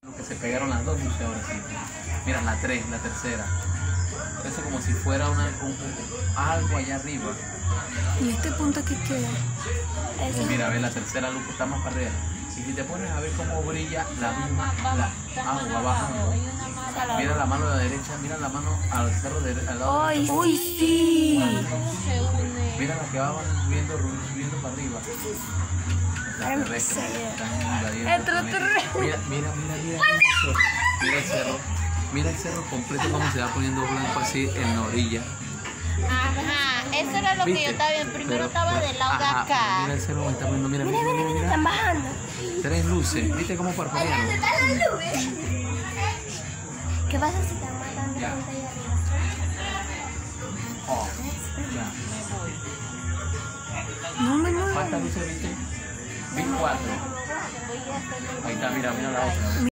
Que se pegaron las dos luces ahora sí. Mira, la tres, la tercera. Parece como si fuera algo allá arriba. ¿Y este punto que queda? Mira, ve la tercera luz que está más para arriba. Y si te pones a ver cómo brilla la misma agua bajando. Mira la mano de la derecha, mira la mano al cerro al lado ¡Ay, derecho. uy, sí! Mira la que va subiendo para arriba. Mira el cerro. Mira el cerro completo como se va poniendo blanco así en la orilla. Ajá, eso era lo que yo estaba viendo. Primero estaba del lado de acá. Mira el cerro que está poniendo, mira. Están bajando. Tres luces, ¿viste cómo parpadean? ¿Qué pasa si están matando Ya. gente ahí arriba? Oh, ya. No me muevo. ¿Cuántas luces viste? Vi 4. Ahí está, mira la otra.